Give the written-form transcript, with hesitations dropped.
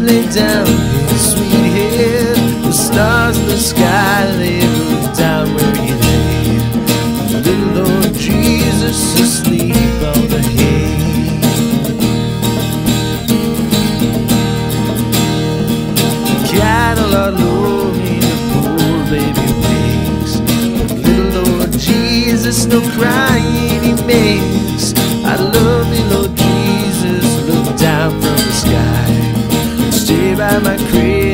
lay down his sweet head. The stars in the sky, they look down where he lay. Little Lord Jesus asleep on the hay. Cattle are lowing, the poor baby wakes. Little Lord Jesus, no crying he makes. I love you, Lord Jesus, look down from the sky. Stay by my cradle.